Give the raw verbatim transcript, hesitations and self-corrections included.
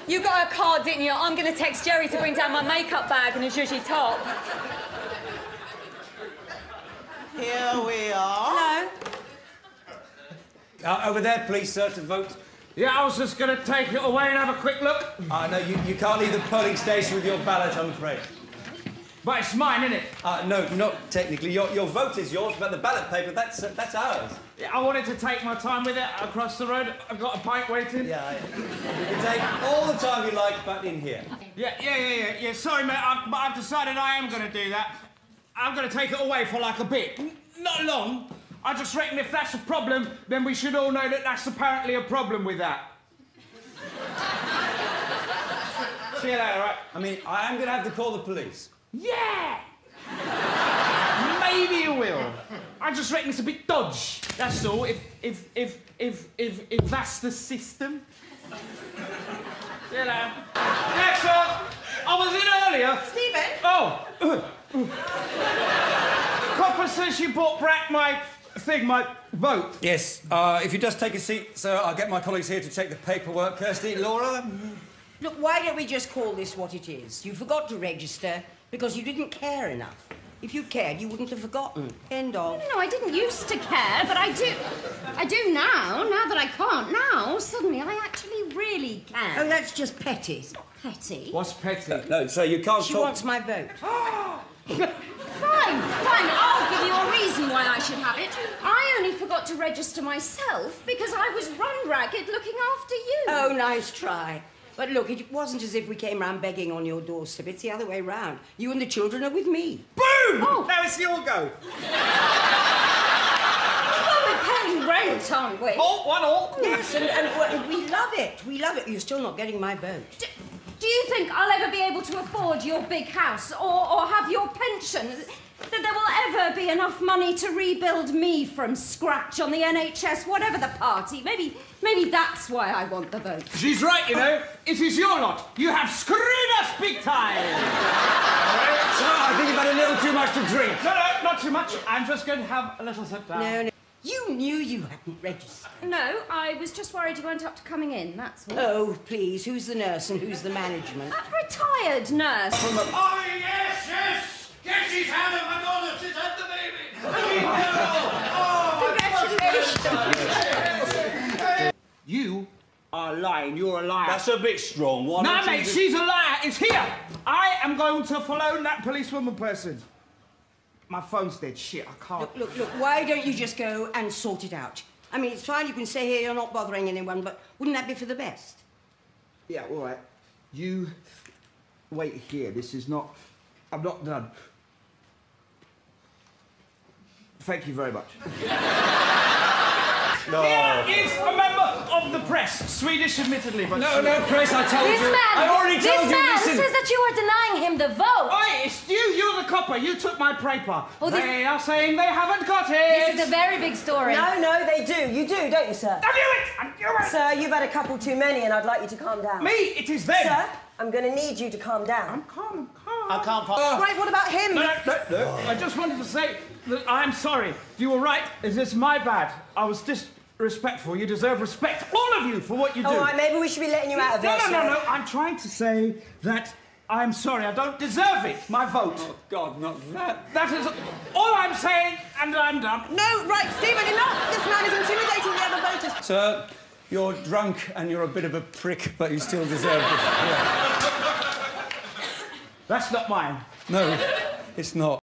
You got a card, didn't you? I'm going to text Jerry to bring down my makeup bag and a zhuzhy top. Here we are. Hello. Uh, over there, please, sir, to vote. Yeah, I was just going to take it away and have a quick look. Uh, no, you, you can't leave the polling station with your ballot, I'm afraid. But it's mine, isn't it? Uh, no, not technically. Your, your vote is yours, but the ballot paper, that's, uh, that's ours. Yeah, I wanted to take my time with it across the road. I've got a pint waiting. Yeah, yeah. You can take all the time you like, but in here. Yeah, yeah, yeah, yeah. yeah. Sorry, mate, I've, but I've decided I am going to do that. I'm going to take it away for, like, a bit. Not long. I just reckon if that's a problem, then we should all know that that's apparently a problem with that. See you later, right? I mean, I am going to have to call the police. Yeah! Maybe you will. I just reckon it's a bit dodge. That's all. If if if if if if that's the system. See you later. Yeah, sir. I was in earlier. Stephen? Oh. Copper says she brought back my thing, my vote. Yes. Uh, if you just take a seat, sir, I'll get my colleagues here to check the paperwork. Kirsty, Laura? Look, why don't we just call this what it is? You forgot to register because you didn't care enough. If you cared, you wouldn't have forgotten. End of. No, I didn't used to care, but I do... I do now. Now that I can't now, suddenly I actually really can. Oh, that's just petty. It's not petty. What's petty? Uh, no, sir, you can't She talk... wants my vote. Fine, fine. I'll give you a reason why I should have it. I only forgot to register myself because I was run ragged looking after you. Oh, nice try. But look, it wasn't as if we came round begging on your doorstep. It's the other way round. You and the children are with me. Boom! Oh. Now it's your go. Well, we're paying rent, aren't we? All, one all. Yes, and, and, and we love it. We love it. You're still not getting my vote. Do, do you think I'll ever be able to afford your big house or, or have your pension? That there will ever be enough money to rebuild me from scratch on the N H S, whatever the party. Maybe, maybe that's why I want the vote. She's right, you know. It is your lot. You have screwed us big time. Sir, I think you've had a little too much to drink. No, no, not too much. I'm just going to have a little sip down. No, no. You knew you hadn't registered. No, I was just worried you weren't up to coming in, that's all. Oh, please, who's the nurse and who's the management? A retired nurse. From a... Oh, yes, yes! Yes, she's had it, my daughter, she's had the baby! Congratulations! You are lying, you're a liar. That's a bit strong. Why No, don't you mate, just- she's a liar. It's here. I am going to follow that policewoman person. My phone's dead. Shit, I can't. Look, look, look, why don't you just go and sort it out? I mean, it's fine, you can stay here, you're not bothering anyone, but wouldn't that be for the best? Yeah, all right. You wait here. This is not... I'm not done. Thank you very much. No. Here is a member of the press. Swedish, admittedly, but... No, no, Chris, I told This you. man, I already this told you, man listen. says that you are denying him the vote. Oi, it's you. You're the copper. You took my paper. Well, this- They are saying they haven't got it. This is a very big story. No, no, they do. You do, don't you, sir? I knew it. I knew it. Sir, you've had a couple too many and I'd like you to calm down. Me, it is them. Sir, I'm going to need you to calm down. I'm calm, calm. I can't find... Oh. Right, what about him? No, no, no, no. I just wanted to say that I'm sorry. You were right. It's my bad. I was disrespectful. You deserve respect, all of you, for what you do. All right, maybe we should be letting you out of No, this. no, no, sir. no. I'm trying to say that I'm sorry. I don't deserve it. My vote. Oh, God, not that. That is all I'm saying, and I'm done. No, right, Stephen, enough! This man is intimidating the other voters. Sir, you're drunk and you're a bit of a prick, but you still deserve it. Yeah. That's not mine. No, it's not.